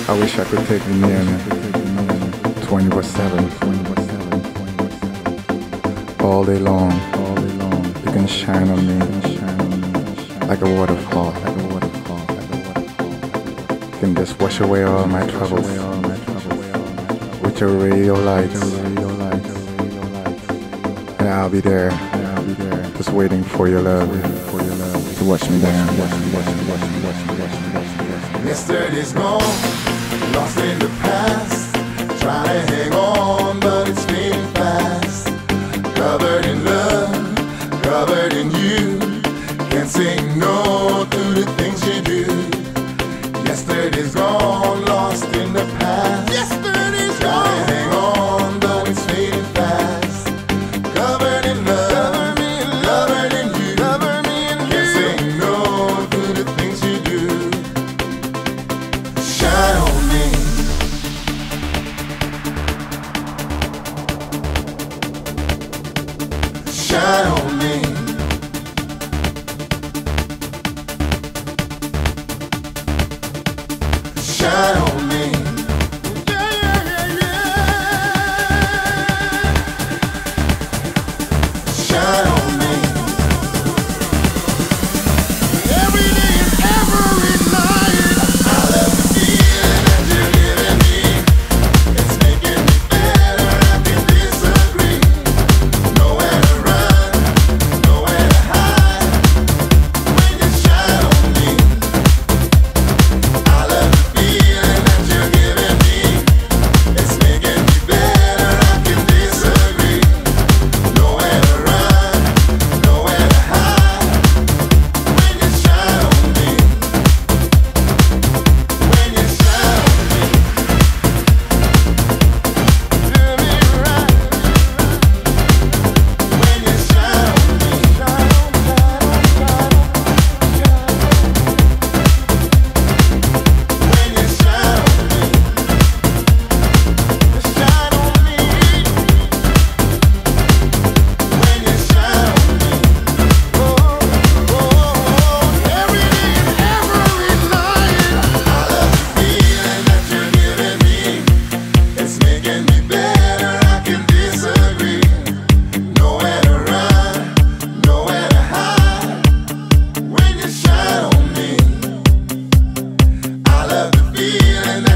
I wish I could take you near me 24/7. All day long, you can shine on me like a waterfall. You can just wash away all my troubles with your radio lights. And I'll be there, just waiting for your love to wash me down. Yesterday's gone, lost in the past. Trying to hang on, but it's fading fast. Covered in love, covered in you. Can't say no to the things you do. Yesterday's gone, lost in the past. Yesterday's gone. Trying to hang on, but it's fading fast. Covered in love, covered in you. Can't say no to the things you do. Shine on me. Shine on me. Shine on me. Shine on me. Every day and every night, I love the feeling that you're giving me. It's making me better, I can disagree. Nowhere to run, nowhere to hide. When you shine on me, I love the feeling that you're giving me. It's making me better, I can disagree. Nowhere to run, nowhere to hide. When you shine on me, when you shine on me, do me right. When you shine on me, shine on, shine on, shine on, shine on. When you shine on me, shine on me. When you shine on me, oh, every day and every night, I love the feeling that you're giving me. It's making me better, I can disagree. Nowhere to run, nowhere to hide. When you shine on me, I love the feeling